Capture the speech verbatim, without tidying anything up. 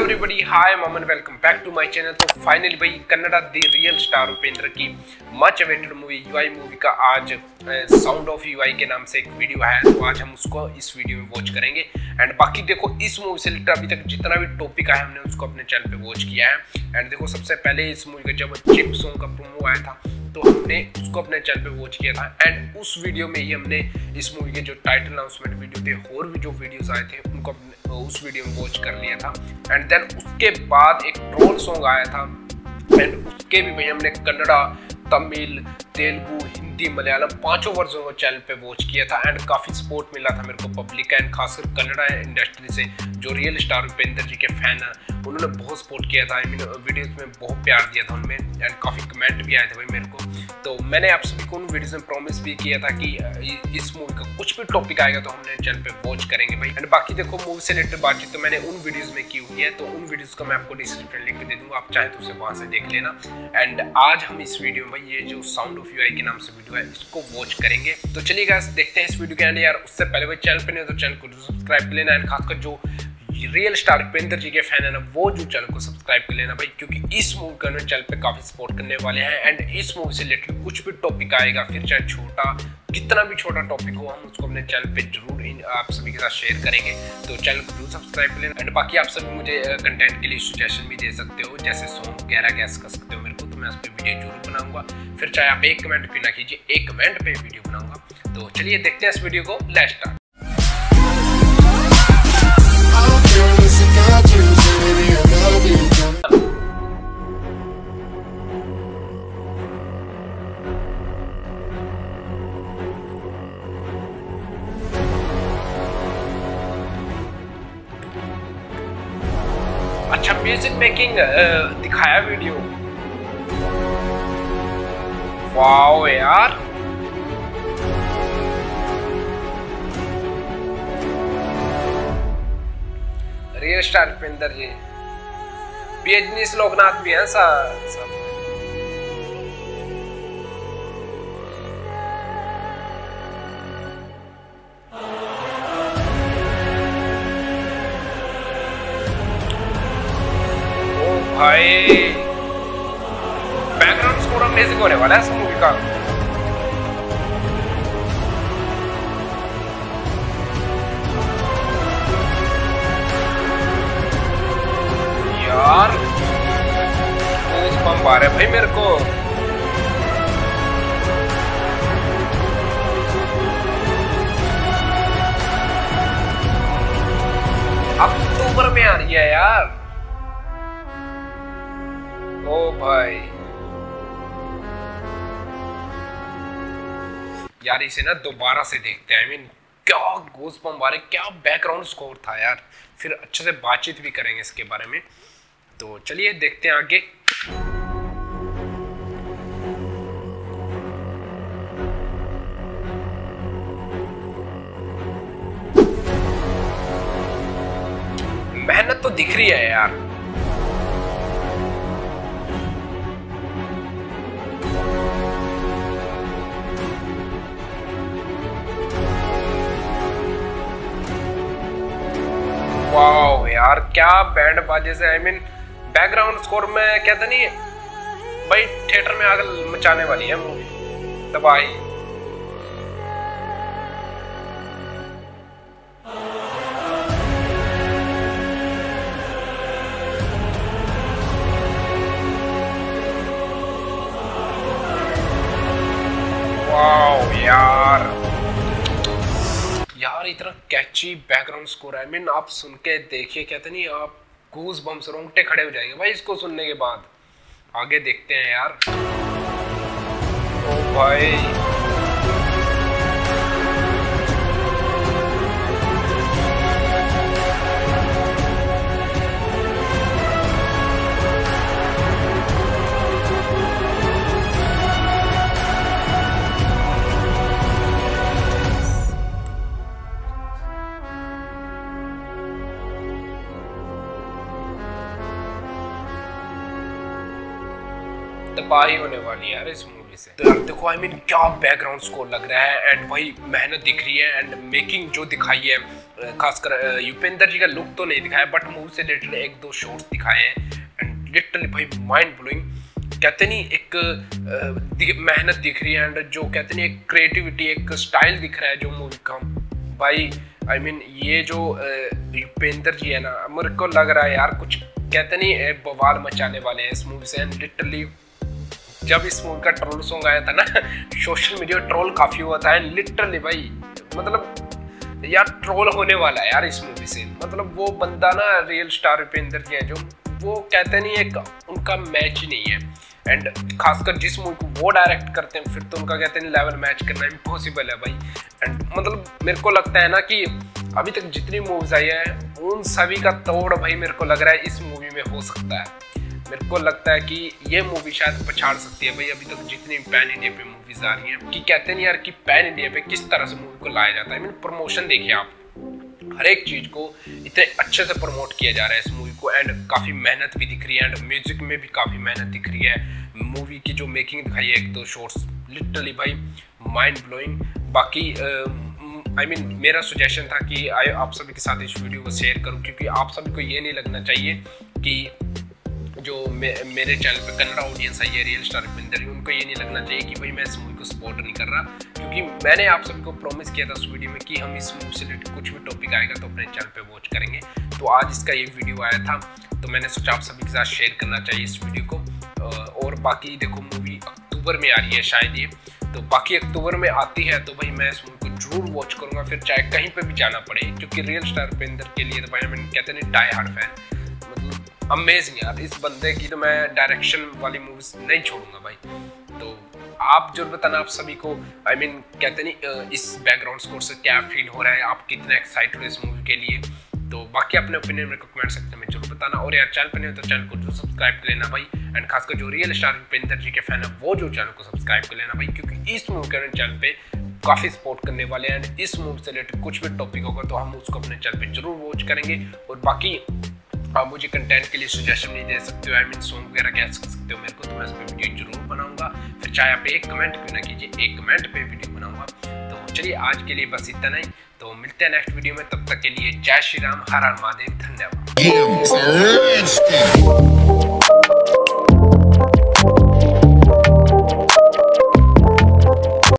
Everybody, hi ममन, welcome back to my channel. तो finally भाई Kannada the real star Upendra की much awaited movie UI movie का आज साउंड ऑफ यूआई के नाम से एक वीडियो है। तो आज हम उसको इस वीडियो में वॉच करेंगे। एंड बाकी देखो, इस मूवी से रिलेटेड अभी तक जितना भी टॉपिक आया हमने उसको अपने चैनल पे वॉच किया है। एंड देखो, सबसे पहले इस मूवी का जब चिप सॉन्ग का प्रोमो आया था तो हमने उसको अपने चैनल पे वॉच किया था। एंड उस वीडियो में ही हमने इस मूवी के जो टाइटल अनाउंसमेंट वीडियो थे और भी जो वीडियोस आए थे उनको उस वीडियो में वॉच कर लिया था। एंड देन उसके बाद एक ट्रोल सॉन्ग आया था एंड उसके भी भाई हमने कन्नड़ा, तमिल, तेलुगु, हिंदी, मलयालम पांचों वर्जन को चैनल पे वॉच किया था। एंड काफ़ी सपोर्ट मिला था मेरे को पब्लिक का एंड खासकर कन्नड़ा इंडस्ट्री से जो रियल स्टार उपेंद्र जी के फैन हैं उन्होंने बहुत सपोर्ट किया था। आई मीन वीडियोस में बहुत प्यार दिया था उनमें एंड काफ़ी कमेंट भी आए थे भाई मेरे को। तो मैंने आप सभी को उन वीडियोस में प्रॉमिस भी किया था कि इस मूवी का कुछ भी टॉपिक आएगा तो हमने चैनल पे वॉच करेंगे भाई। एंड बाकी देखो, मूवी से रिलेटेड बातचीत तो मैंने उन वीडियोस में की हुई है, तो उन वीडियोस का मैं आपको डिस्क्रिप्शन लिंक दे दूंगा, आप चाहे तो उसे वहां से देख लेना। एंड आज हम इस वीडियो में भाई ये जो साउंड ऑफ यूआई के नाम से वीडियो है इसको वॉच करेंगे। तो चलिए गाइस, देखते हैं इस वीडियो के एंड। यार उससे पहले भाई चैनल पे नहीं तो चैनल को सब्सक्राइब कर लेना एंड खासकर जो रियल स्टार उपेंद्र जी के फैन है ना वो जो चैनल को सब्सक्राइब कर लेना भाई, क्योंकि इस मूवी का चैनल पे काफी सपोर्ट करने वाले हैं। एंड इस मूवी से रिलेटेड कुछ भी टॉपिक आएगा, फिर चाहे छोटा कितना भी छोटा टॉपिक हो, हम उसको अपने चैनल पे जरूर आप सभी के साथ शेयर करेंगे। तो चैनल को जरूर सब्सक्राइब कर लेना। एंड बाकी आप सभी मुझे कंटेंट के लिए सजेशन भी दे सकते हो, जैसे सॉन्ग वगैरह गैस कर सकते हो मेरे को, तो मैं उस पर वीडियो जरूर बनाऊंगा। फिर चाहे आप एक कमेंट भी ना कीजिए, एक कमेंट पे वीडियो बनाऊंगा। तो चलिए देखते हैं इस वीडियो को, लेट्स स्टार्ट। अच्छा म्यूजिक मेकिंग दिखाया वीडियो, वाओ यार। रियल स्टार उपेंद्र जी, बेजनीस लोकनाथ भी हैं सब। भाई बैकग्राउंड स्कोर अमेजिंग होने वाला है इस मूवी का। यार बम आ रहे भाई मेरे को। अक्टूबर में आ रही है यार। ओ भाई यार, इसे ना दोबारा से देखते हैं। आई मीन क्या गोस बम आ रहे, क्या बैकग्राउंड स्कोर था यार। फिर अच्छे से बातचीत भी करेंगे इसके बारे में। तो चलिए देखते हैं आगे। मेहनत तो दिख रही है यार। वाओ यार, क्या बैंड बाजे से। आई मीन बैकग्राउंड स्कोर में कहते नहीं भाई, थिएटर में आग मचाने वाली है मूवी, तबाही। वाओ यार यार, इतना कैची बैकग्राउंड स्कोर है। आई मीन आप सुन के देखिए, कहते नहीं आप गूज बम्स, रोंगटे खड़े हो जाएंगे भाई इसको सुनने के बाद। आगे देखते हैं यार। ओ भाई तबाही होने वाली है यार इस मूवी से। तो यार देखो, आई मीन क्या बैकग्राउंड स्कोर लग रहा है एंड भाई मेहनत दिख रही है एंड मेकिंग जो दिखाई है खासकर युपेंद्र जी का लुक तो नहीं दिखाया, बट मूवी से रिलेटेड एक दो शॉट्स दिखाए हैं एंड लिटरली भाई माइंड ब्लोइंग। कहते नहीं एक मेहनत दिख रही है एंड जो कहते नहीं एक क्रिएटिविटी, एक स्टाइल दिख रहा है जो मूवी का भाई। आई I मीन mean, ये जो युपेंद्र जी है ना, मेरे को लग रहा है यार कुछ कहते नहीं बवाल मचाने वाले हैं इस मूवी से। एंड लिटरली जब इस मूवी का ट्रोल सॉन्ग आया था ना, सोशल मीडिया ट्रोल काफी हुआ था एंड लिटरली भाई मतलब यार ट्रोल होने वाला है यार इस मूवी से। मतलब वो बंदा ना रियल स्टार युपेंद्र जी है जो, वो कहते नहीं एक उनका मैच ही नहीं है। एंड खासकर जिस मूवी को वो डायरेक्ट करते हैं फिर तो उनका कहते हैं लेवल मैच करना इम्पॉसिबल है भाई। एंड मतलब मेरे को लगता है ना कि अभी तक जितनी मूवीज आई है उन सभी का तोड़ भाई मेरे को लग रहा है इस मूवी में हो सकता है। मेरे को लगता है कि ये मूवी शायद पछाड़ सकती है भाई अभी तक जितनी पैन इंडिया पे मूवीज आ रही हैं। कि कहते नहीं यार कि पैन इंडिया पे किस तरह से मूवी को लाया जाता है। मैंने प्रमोशन देखिए आप, हर एक चीज को इतने अच्छे से प्रमोट किया जा रहा है इस मूवी को एंड काफी मेहनत भी दिख रही है एंड म्यूजिक में भी काफी मेहनत दिख रही है। मूवी की जो मेकिंग दिखाई है एक दो शॉट्स लिटरली भाई माइंड ब्लोइंग। बाकी आई मीन uh, मेरा सुजेशन था कि आप सभी के साथ इस वीडियो को शेयर करूं क्योंकि आप सभी को ये नहीं लगना चाहिए कि जो मे, मेरे चैनल पे कन्नड़ा ऑडियंस है ये रियल स्टार युपेंद्र, उनको ये नहीं लगना चाहिए कि भाई मैं इस मूवी को सपोर्ट नहीं कर रहा। क्योंकि मैंने आप सभी को प्रॉमिस किया था उस वीडियो में कि हम इस मूवी से रिलेटेड कुछ भी टॉपिक आएगा तो अपने चैनल पे वॉच करेंगे। तो आज इसका ये वीडियो आया था तो मैंने सोचा आप सभी के साथ शेयर करना चाहिए इस वीडियो को। और बाकी देखो मूवी अक्टूबर में आ रही है शायद ये, तो बाकी अक्टूबर में आती है तो भाई मैं इस मूवी को जरूर वॉच करूँगा फिर चाहे कहीं पर भी जाना पड़े। क्योंकि रियल स्टार युपेंद्र के लिए तो भाई मैंने कहते नहीं डाई हार्ड फैन, मतलब अमेजिंग यार इस बंदे की तो मैं डायरेक्शन वाली मूवीज नहीं छोड़ूंगा भाई। तो आप जरूर बताना आप सभी को आई I मीन mean, कहते नहीं इस बैकग्राउंड स्कोर से क्या फील हो रहा है, आप कितने एक्साइटेड हो इस मूवी के लिए। तो बाकी अपने ओपिनियन मेरे को कमेंट सेक्शन में जरूर बताना। और यार चैनल पर नहीं हो तो चैनल को जरूर सब्सक्राइब कर लेना भाई। एंड खासकर जो रियल स्टार युपेंद्र जी के फैन है वो जो चैनल को सब्सक्राइब कर लेना भाई, क्योंकि इस मूवी के चैनल पे काफ़ी सपोर्ट करने वाले हैं एंड इस मूवी से रिलेटेड कुछ भी टॉपिक होगा तो हम उसको अपने चैनल पे जरूर वॉच करेंगे। और बाकी आप मुझे कंटेंट के लिए सुजेशन नहीं दे सकते हो, आई मीन सॉन्ग वगैरह कह सकते हो मेरे को, तो मैं इस पर वीडियो जरूर बनाऊंगा। फिर चाहे आप एक कमेंट क्यों ना कीजिए, एक कमेंट पे वीडियो बनाऊंगा। तो चलिए आज के लिए बस इतना ही, तो मिलते हैं नेक्स्ट वीडियो में। तब तक के लिए जय श्री राम, हर हर महादेव, धन्यवाद।